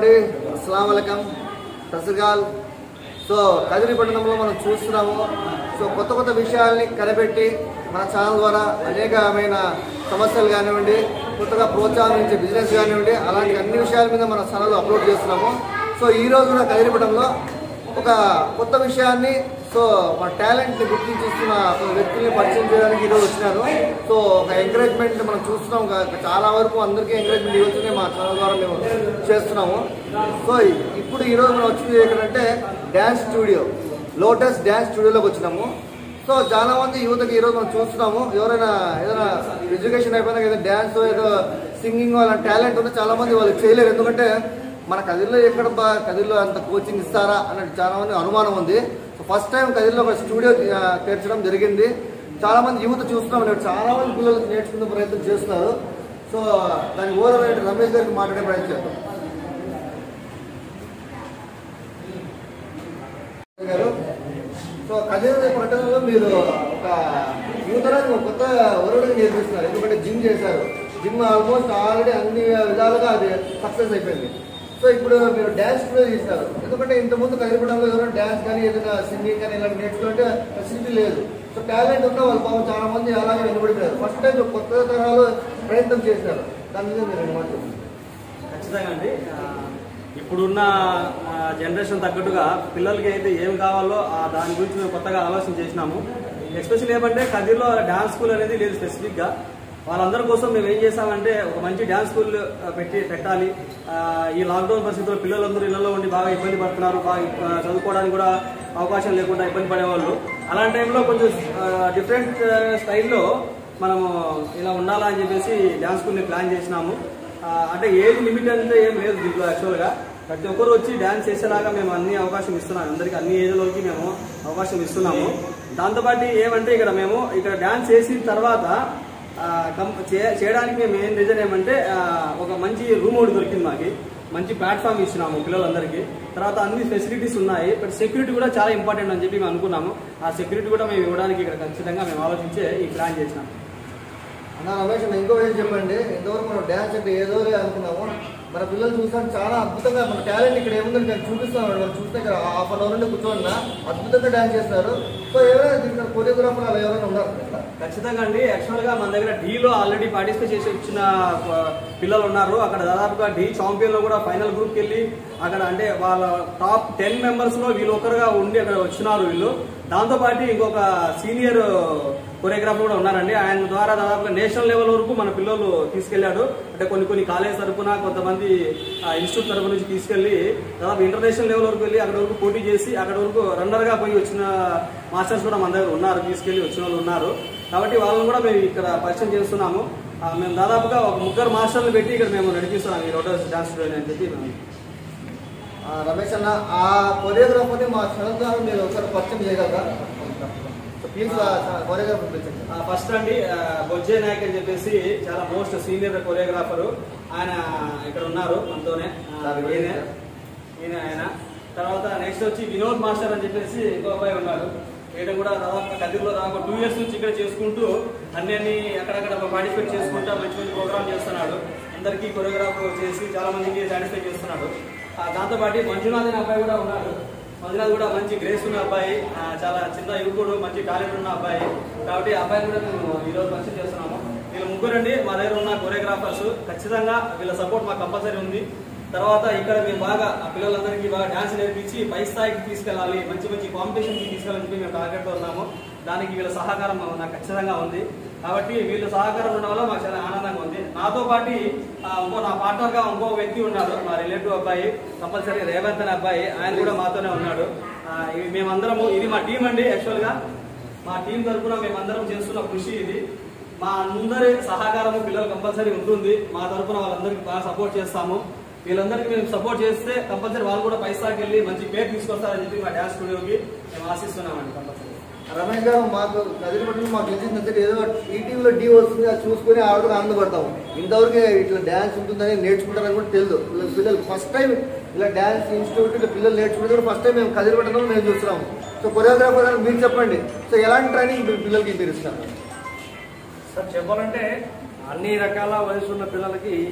అండి, అస్సలాము అలైకుం, సస్రికాల్. సో కదిరి పట్టణంలో మనం చూస్తున్నాము. సో కొత్త కొత్త విషయాల్ని కనిపెట్టి మన ఛానల్ ద్వారా అనేకమైన సమస్యలు కానివ్వండి, కొత్తగా ప్రోత్సాహించే బిజినెస్ కానివ్వండి, అలాంటి అన్ని విషయాల మీద మన ఛానల్లో అప్లోడ్ చేస్తున్నాము. సో ఈరోజు కూడా కదిరి పట్టణంలో ఒక కొత్త విషయాన్ని, సో మన టాలెంట్ని గుర్తించుస్తున్న వ్యక్తుల్ని పరిచయం చేయడానికి ఈరోజు వచ్చినారు. సో ఒక ఎంకరేజ్మెంట్ మనం చూస్తున్నాం, చాలా వరకు అందరికీ ఎంకరేజ్మెంట్ ఇవ్వచ్చునే మా ఛానల్ ద్వారా మేము చేస్తున్నాము. సో ఇప్పుడు ఈరోజు మనం వచ్చింది ఎక్కడంటే డ్యాన్స్ స్టూడియో, లోటస్ డ్యాన్స్ స్టూడియోలోకి వచ్చినాము. సో చాలా మంది యువతకి ఈరోజు మనం చూస్తున్నాము, ఎవరైనా ఏదైనా ఎడ్యుకేషన్ అయిపోయినా ఏదో డ్యాన్స్ ఏదో సింగింగ్ అలాంటి టాలెంట్ ఉంటే చాలా మంది వాళ్ళు చేయలేరు. ఎందుకంటే మన కదిరిలో ఎక్కడ కదిరిలో అంత కోచింగ్ ఇస్తారా అన్నట్టు చాలా మంది అనుమానం ఉంది. సో ఫస్ట్ టైం కదిరిలో ఒక స్టూడియో తెరచడం జరిగింది. చాలా మంది యువత చూస్తున్నాం, చాలా మంది పిల్లలు నేర్చుకునే ప్రయత్నం చేస్తున్నారు. సో దాని ఓనర్ రమేష్ గారికి మాట్లాడే ప్రయత్నం చేద్దాం. గారు, సో కదిరి పట్టణంలో మీరు ఒక యువతరానికి ఒక కొత్త ఒరవడిని నేర్పిస్తున్నారు. ఎందుకంటే జిమ్ చేశారు, జిమ్ ఆల్మోస్ట్ ఆల్రెడీ అన్ని విధాలుగా అది సక్సెస్ అయిపోయింది. సో ఇప్పుడు మీరు డ్యాన్స్ స్టూడియో చేసినారు. ఎందుకంటే ఇంతకుముందు కదిరిపడంలో ఎవరైనా డ్యాన్స్ కానీ ఏదైనా సింగింగ్ కానీ ఇలాంటి నేర్చుకుంటే ఫెసిలిటీ లేదు. సో టాలెంట్ ఉన్న వాళ్ళు పాపం చాలా మంది అలాగే వెనుబడిపోయారు. ఫస్ట్ టైం కొత్త తరహాలో ప్రయత్నం చేసినారు. దాని మీద మీరు మాట్లాడుతున్నారు. ఖచ్చితంగా అండి, ఇప్పుడున్న జనరేషన్ తగ్గట్టుగా పిల్లలకి అయితే ఏం కావాలో దాని గురించి మేము కొత్తగా ఆలోచన చేసినాము. ఎస్పెషల్ ఏమంటే కదిరిలో డ్యాన్స్ స్కూల్ అనేది లేదు స్పెసిఫిక్గా. వాళ్ళందరి కోసం మేము ఏం చేసామంటే ఒక మంచి డ్యాన్స్ స్కూల్ పెట్టాలి. ఈ లాక్డౌన్ పరిస్థితుల్లో పిల్లలందరూ ఇళ్లలో ఉండి బాగా ఇబ్బంది పడుతున్నారు, బాగా చదువుకోవడానికి కూడా అవకాశం లేకుండా ఇబ్బంది పడేవాళ్ళు. అలాంటి టైంలో కొంచెం డిఫరెంట్ స్టైల్లో మనము ఇలా ఉండాలా అని చెప్పేసి డ్యాన్స్ స్కూల్ని ప్లాన్ చేసినాము. అంటే ఏజ్ లిమిట్ అంటే ఏం లేదు దీంట్లో. యాక్చువల్గా ప్రతి ఒక్కరు వచ్చి డ్యాన్స్ చేసేలాగా మేము అన్ని అవకాశం ఇస్తున్నాము, అందరికీ అన్ని ఏజ్లోకి మేము అవకాశం ఇస్తున్నాము. దాంతోపాటు ఏమంటే ఇక్కడ డ్యాన్స్ చేసిన తర్వాత చేయడానికి మేము ఏం రీజన్ ఏమంటే ఒక మంచి రూమ్ ఒకటి దొరికింది, మాకు మంచి ప్లాట్ఫామ్ ఇచ్చినాము పిల్లలందరికీ. తర్వాత అన్ని ఫెసిలిటీస్ ఉన్నాయి, బట్ సెక్యూరిటీ కూడా చాలా ఇంపార్టెంట్ అని చెప్పి మేము అనుకున్నాము. ఆ సెక్యూరిటీ కూడా మేము ఇవ్వడానికి ఇక్కడ ఖచ్చితంగా మేము ఆలోచించే ఈ ప్లాన్ చేసినాము. అన్న రమేష్, ఇంకో విషయం చెప్పండి. ఇంతవరకు మనం డ్యాన్స్ అంటే ఏదో అనుకున్నాము, మన పిల్లలు చూసాను చాలా అద్భుతంగా మన టాలెంట్ ఇక్కడ ఏముందని నేను చూపిస్తున్నాను. మనం చూస్తే ఇక్కడ హాఫ్ అన్ అవర్ నుండి కూర్చోన్నా అద్భుతంగా డ్యాన్స్ చేస్తున్నారు. సో ఎవరైనా కొరియోగ్రాఫర్ అలా ఎవరైనా ఉన్నారు? ఖచ్చితంగా అండి. యాక్చువల్గా మన దగ్గర డీలో ఆల్రెడీ పార్టిసిపేట్ చేసి వచ్చిన పిల్లలు ఉన్నారు. అక్కడ దాదాపుగా డీ ఛాంపియన్లో కూడా ఫైనల్ గ్రూప్కి వెళ్ళి అక్కడ అంటే వాళ్ళ టాప్ 10 మెంబర్స్లో వీళ్ళు ఒకరుగా ఉండి అక్కడ వచ్చినారు వీళ్ళు. దాంతోపాటు ఇంకొక సీనియర్ కొరియోగ్రాఫర్ కూడా ఉన్నారండి. ఆయన ద్వారా దాదాపుగా నేషనల్ లెవెల్ వరకు మన పిల్లలు తీసుకెళ్లాడు. అంటే కొన్ని కాలేజ్ తరఫున, కొంతమంది ఇన్స్టిట్యూట్ తరఫు నుంచి తీసుకెళ్లి దాదాపు ఇంటర్నేషనల్ లెవెల్ వరకు వెళ్ళి అక్కడ వరకు పోటీ చేసి అక్కడ వరకు రన్నర్గా పోయి వచ్చిన మాస్టర్స్ కూడా మన దగ్గర ఉన్నారు, తీసుకెళ్లి వచ్చిన వాళ్ళు ఉన్నారు. కాబట్టి వాళ్ళని కూడా మేము ఇక్కడ పరిచయం చేస్తున్నాము. మేము దాదాపుగా ఒక 3 మాస్టర్లు పెట్టి ఇక్కడ మేము నడిపిస్తున్నాం ఈ లోటస్ డాన్స్ స్టూడియో అని చెప్పి. రమేష్ అన్న, ఆ కొరియోగ్రాఫర్ని మా ఛానల్ ద్వారా మీరు ఒకసారి పరిచయం చేయగలరా? Please choreographer పిలిచండి. ఫస్ట్ అండి బొజ్జే నాయక్ అని చెప్పేసి చాలా మోస్ట్ సీనియర్ కొరియోగ్రాఫరు, ఆయన ఇక్కడ ఉన్నారు మనతోనే. ఈయన ఆయన తర్వాత నెక్స్ట్ వచ్చి వినోద్ మాస్టర్ అని చెప్పేసి ఇంకో అబ్బాయి ఉన్నారు. ఈయన కూడా దాదాపు కదిరిలో దాదాపు 2 years నుంచి ఇక్కడ చేసుకుంటూ అన్ని అక్కడక్కడ పార్టిసిపేట్ చేసుకుంటూ మంచి మంచి ప్రోగ్రామ్ చేస్తున్నాడు. అందరికీ కొరియోగ్రాఫర్ చేసి చాలా మందికి సాటిస్ఫై చేస్తున్నాడు. దాంతోపాటు మంజునాథ్ అనే అబ్బాయి కూడా ఉన్నారు. మంజునాథ్ కూడా మంచి గ్రేస్ ఉన్న అబ్బాయి, చాలా చిన్న యువకుడు, మంచి టాలెంట్ ఉన్న అబ్బాయి. కాబట్టి ఆ అబ్బాయిని కూడా మేము ఈరోజు పరిచయం చేస్తున్నాము. వీళ్ళు ముగ్గురండి మా దగ్గర ఉన్న కొరియోగ్రాఫర్స్. ఖచ్చితంగా వీళ్ళ సపోర్ట్ మాకు కంపల్సరీ ఉంది. తర్వాత ఇక్కడ మేము బాగా పిల్లలందరికీ బాగా డాన్స్ నేర్పించి పై స్థాయికి తీసుకెళ్ళాలి, మంచి మంచి కాంపిటీషన్కి తీసుకెళ్ళాలని చెప్పి మేము టార్గెట్తో ఉన్నాము. దానికి వీళ్ళ సహకారం నాకు ఖచ్చితంగా ఉంది. కాబట్టి వీళ్ళ సహకారం ఉండడం వల్ల మాకు చాలా ఆనందంగా ఉంది. నాతో పాటు నా పార్ట్నర్గా ఇంకో వ్యక్తి ఉన్నాడు, మా రిలేటివ్ అబ్బాయి, కంపల్సరీ రేవంత్ అనే అబ్బాయి. ఆయన కూడా మాతోనే ఉన్నాడు. మేమందరము, ఇది మా టీం అండి. యాక్చువల్గా మా టీం తరఫున మేమందరం చేస్తున్న కృషి ఇది. మా అందరి సహకారము పిల్లలు కంపల్సరీ ఉంటుంది. మా తరఫున వాళ్ళందరికీ బాగా సపోర్ట్ చేస్తాము. వీళ్ళందరికీ మేము సపోర్ట్ చేస్తే కంపల్సరీ వాళ్ళు కూడా పైసాకి వెళ్ళి మంచి పేరు తీసుకొస్తారని చెప్పి మా డ్యాన్స్ స్టూడియోకి మేము ఆశిస్తున్నామండి. కంపల్సరీ రమేష్ గారు, మాకు కదిరిపట్నం మాకు తెలిసిందంటే ఏదో ఈటీవీలో డీ వస్తుంది, అది చూసుకుని ఆవిడకు ఆనందపడతాము. ఇంతవరకు ఇట్లా డ్యాన్స్ ఉంటుందని నేర్చుకుంటారని కూడా తెలియదు. పిల్లలు ఫస్ట్ టైం ఇలా డ్యాన్స్ ఇన్స్టిట్యూట్ పిల్లలు నేర్చుకుంటే ఫస్ట్ టైం మేము కదిరిపట్నంలో మేము చూస్తున్నాము. సో కొరియోగ్రాఫర్ అని మీరు చెప్పండి, సో ఎలాంటి ట్రైనింగ్ పిల్లలకి మీరు ఇస్తారు? సార్ చెప్పాలంటే అన్ని రకాల వయసు ఉన్న పిల్లలకి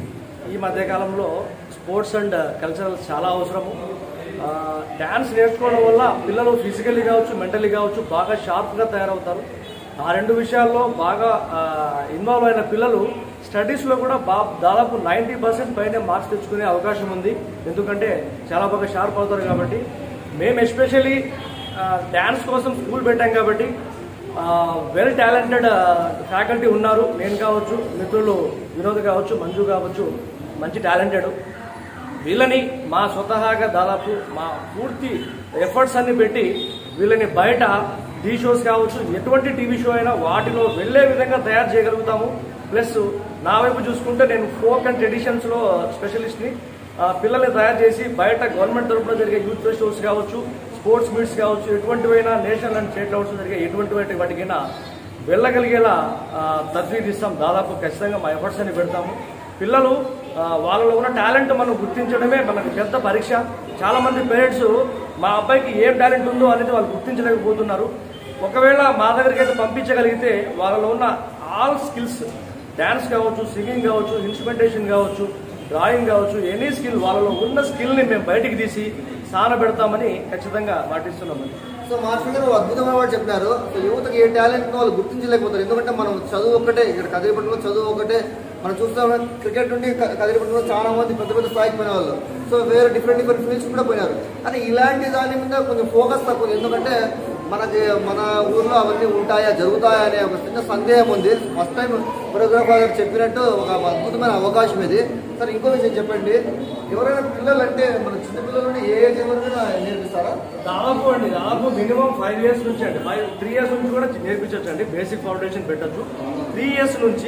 ఈ మధ్యకాలంలో స్పోర్ట్స్ అండ్ కల్చరల్ చాలా అవసరము. డ్యాన్స్ నేర్చుకోవడం వల్ల పిల్లలు ఫిజికల్లీ కావచ్చు, మెంటలీ కావచ్చు బాగా షార్ప్గా తయారవుతారు. ఆ రెండు విషయాల్లో బాగా ఇన్వాల్వ్ అయిన పిల్లలు స్టడీస్లో కూడా దాదాపు 90% పైన మార్క్స్ తెచ్చుకునే అవకాశం ఉంది. ఎందుకంటే చాలా బాగా షార్ప్ అవుతారు కాబట్టి. మేము ఎస్పెషల్లీ డ్యాన్స్ కోసం స్కూల్ పెట్టాం కాబట్టి వెల్ టాలెంటెడ్ ఫ్యాకల్టీ ఉన్నారు. నేను కావచ్చు, మిత్రులు వినోద్ కావచ్చు, మంజు కావచ్చు, మంచి టాలెంటెడ్. వీళ్ళని మా స్వతహాగా దాదాపు మా పూర్తి ఎఫర్ట్స్ అన్ని పెట్టి వీళ్ళని బయట టీ షోస్ కావచ్చు, ఎటువంటి టీవీ షో అయినా వాటిలో వెళ్లే విధంగా తయారు చేయగలుగుతాము. ప్లస్ నా వైపు చూసుకుంటే నేను ఫోక్ అండ్ ట్రెడిషన్స్లో స్పెషలిస్ట్ని. పిల్లల్ని తయారు చేసి బయట గవర్నమెంట్ తరఫున జరిగే యూత్ షోస్ కావచ్చు, స్పోర్ట్స్ మీట్స్ కావచ్చు, ఎటువంటివైనా నేషనల్ అండ్ స్టేట్ లెవెల్స్ జరిగే ఎటువంటి వాటికైనా వెళ్ళగలిగేలా తర్ఫీదిస్తాం. దాదాపు ఖచ్చితంగా మా ఎఫర్ట్స్ అని పెడతాము. పిల్లలు వాళ్ళలో ఉన్న టాలెంట్ మనం గుర్తించడమే మనకు పెద్ద పరీక్ష. చాలా మంది పేరెంట్స్ మా అబ్బాయికి ఏం టాలెంట్ ఉందో అనేది వాళ్ళు గుర్తించలేకపోతున్నారు. ఒకవేళ మా దగ్గరికి అయితే పంపించగలిగితే వాళ్ళలో ఉన్న ఆల్ స్కిల్స్, డ్యాన్స్ కావచ్చు, సింగింగ్ కావచ్చు, ఇన్స్ట్రుమెంటేషన్ కావచ్చు, డ్రాయింగ్ కావచ్చు, ఎనీ స్కిల్ వాళ్ళలో ఉన్న స్కిల్ని మేము బయటికి తీసి సానబెడతామని ఖచ్చితంగా మాటిస్తున్నామని. సో మాస్టర్ గారు అద్భుతమైన వాడు చెప్పినారు. సో యువతకి ఏ టాలెంట్ వాళ్ళు గుర్తించలేకపోతారు. ఎందుకంటే మనం చదువు ఒకటే, ఇక్కడ కదిరిపట్నంలో చదువు ఒకటే. మనం చూస్తాం క్రికెట్ నుండి కదిరిపట్నంలో చాలా మంది పెద్ద పెద్ద స్థాయికి పోయిన వాళ్ళు. సో వేరే డిఫరెంట్ ఫీల్డ్స్ కూడా పోయినారు. కానీ ఇలాంటి దాని మీద కొంచెం ఫోకస్ తక్కువ. ఎందుకంటే మన ఊర్లో అవన్నీ ఉంటాయా, జరుగుతాయా అనే ఒక చిన్న సందేహం ఉంది. ఫస్ట్ టైం కొరియోగ్రాఫర్ గారు చెప్పినట్టు ఒక అద్భుతమైన అవకాశం ఇది. సార్ ఇంకో విషయం చెప్పండి, ఎవరైనా పిల్లలు అంటే మన చిన్న పిల్లల నుండి ఏ ఏజ్ వరకు నేర్పిస్తారా? దాదాపు మినిమం 5 years నుంచి అండి, 3 years నుంచి కూడా నేర్పించవచ్చు అండి. బేసిక్ ఫౌండేషన్ పెట్టచ్చు. 3 years నుంచి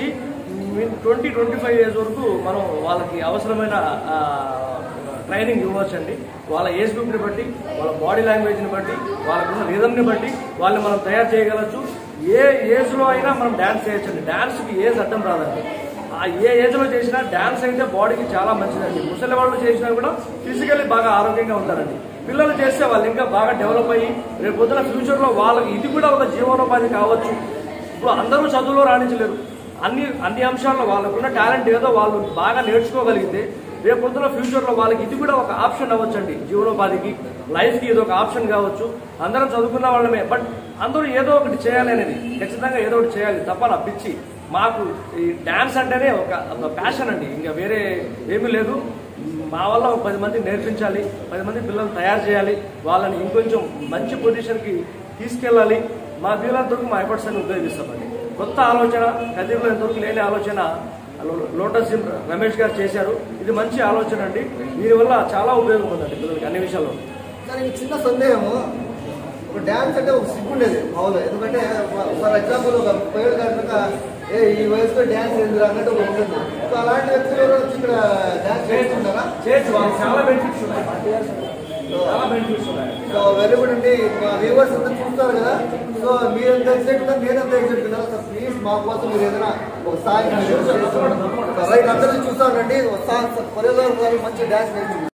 20-25 years వరకు మనం వాళ్ళకి అవసరమైన ట్రైనింగ్ ఇవ్వచ్చండి. వాళ్ళ ఏజ్ గ్రూప్ని బట్టి, వాళ్ళ బాడీ లాంగ్వేజ్ని బట్టి, వాళ్ళకున్న రిథమ్ని బట్టి వాళ్ళని మనం తయారు చేయగలచ్చు. ఏ ఏజ్లో అయినా మనం డ్యాన్స్ చేయొచ్చండి. డ్యాన్స్కి ఏజ్ అడ్డం రాదండి. ఏ ఏజ్లో చేసినా డ్యాన్స్ అయితే బాడీకి చాలా మంచిదండి. ముసలి వాళ్ళు చేసినా కూడా ఫిజికల్లీ బాగా ఆరోగ్యంగా ఉంటారండి. పిల్లలు చేస్తే వాళ్ళు ఇంకా బాగా డెవలప్ అయ్యి రేపు పొద్దున ఫ్యూచర్లో వాళ్ళకి ఇది కూడా ఒక జీవనోపాధి కావచ్చు. ఇప్పుడు అందరూ చదువులో రాణించలేరు. అన్ని అంశాల్లో వాళ్ళకున్న టాలెంట్ ఏదో వాళ్ళు బాగా నేర్చుకోగలిగితే రేపు పొద్దున ఫ్యూచర్లో వాళ్ళకి ఇది కూడా ఒక ఆప్షన్ అవ్వచ్చండి. జీవనోపాధికి, లైఫ్కి ఇది ఒక ఆప్షన్ కావచ్చు. అందరం చదువుకున్న వాళ్ళమే, బట్ అందరూ ఏదో ఒకటి చేయాలి అనేది, ఖచ్చితంగా ఏదో ఒకటి చేయాలి తప్ప పిచ్చి. మాకు ఈ డ్యాన్స్ అంటేనే ఒక ప్యాషన్ అండి, ఇంకా వేరే ఏమీ లేదు. మా వల్ల ఒక 10 మందికి నేర్పించాలి, 10 మంది పిల్లలు తయారు చేయాలి, వాళ్ళని ఇంకొంచెం మంచి పొజిషన్కి తీసుకెళ్ళాలి. మా వీళ్ళంతవరకు మా ఎఫర్ట్స్ అని ఉపయోగిస్తామండి. కొత్త ఆలోచన, కదిరిలో ఎంతవరకు లేని ఆలోచన లోటస్ రమేష్ గారు చేశారు. ఇది మంచి ఆలోచన అండి. దీనివల్ల చాలా ఉపయోగం ఉందండి పిల్లలకి అన్ని విషయాల్లో. సార్ ఈ చిన్న సందేహము, ఇప్పుడు డ్యాన్స్ అంటే ఒక సిగ్గు ఉండేది మామూలుగా. ఎందుకంటే ఫర్ ఎగ్జాంపుల్ ఒక పేరు కనుక ఈ వయసులో డ్యాన్స్ ఎందుకు అన్నట్టు ఒక ఉంటుంది. సో అలాంటి వ్యక్తులు ఎవరు వచ్చి ఇక్కడ డ్యాన్స్ చేస్తుంటారా? చాలా బెనిఫిట్స్ ఉన్నాయి. సో వెరీ గుడ్ అండి. మా వ్యూవర్స్ అంతా చూస్తారు కదా. సో మీరు ఎంత ఎక్సైట్ ఉన్నారు, నేను ఎంత ఎక్సైట్ ఉన్నారు. సో ప్లీజ్ మా కోసం మీరు ఏదైనా ఒకసారి రైట్ అందరూ చూస్తానండి. ఒకసారి కొరియోగ్రాఫర్ మంచి డ్యాన్స్ నేర్చుకుంటారు.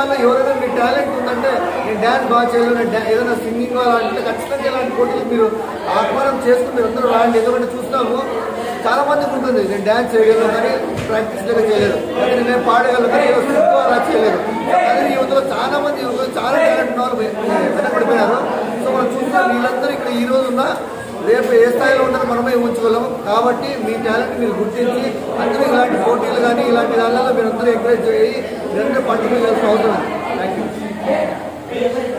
దానిలో ఎవరైనా మీ టాలెంట్ ఉందంటే నేను డ్యాన్స్ బాగా చేయలేదు, ఏదైనా సింగింగ్ అలాంటి ఖచ్చితంగా ఇలాంటి పోటీలు మీరు ఆహ్వానం చేసుకుని మీరు అందరూ రాండి. ఎందుకంటే చూస్తున్నాము చాలా మందికి ఉంటుంది నేను డ్యాన్స్ చేయగలను కానీ ప్రాక్టీస్ లాగా చేయలేదు, కానీ నేను పాడగలను కానీ సింగ్ అలా చేయలేదు. కానీ ఈ యువతలో చాలా మంది యువతలు చాలా టాలెంట్ ఉన్నారు వెనకబడిపోయినారు. సో మనం చూస్తున్నాం వీళ్ళందరూ ఇక్కడ ఈ రోజు ఉన్న రేపు ఏ స్థాయిలో ఉన్నారో మనమే ఊహించగలము. కాబట్టి మీ టాలెంట్ మీరు గుర్తించి అందరూ ఇలాంటి పోటీలు కానీ ఇలాంటి దానిలో మీరు అందరూ ఎంకరేజ్ చేయి, మీరందరూ పార్టిసిపేట్ చేయాల్సిన అవసరం. Thank you.